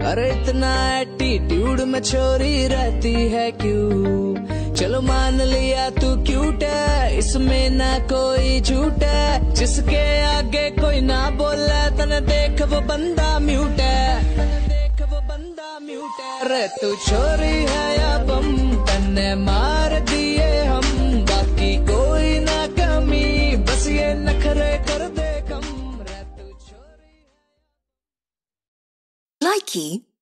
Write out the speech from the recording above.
अरे इतना एटीट्यूड में छोरी रहती है क्यों? चलो मान लिया तू क्यूट है, इसमें ना कोई झूठ है। जिसके आगे कोई ना बोले तने देख वो बंदा म्यूट है, देख वो बंदा म्यूट है। अरे तू छोरी है या बम, तन्ने मार दिए हम, बाकी कोई ना कमी, बस ये नखरे कर दे कम। रे तू छोरी Likey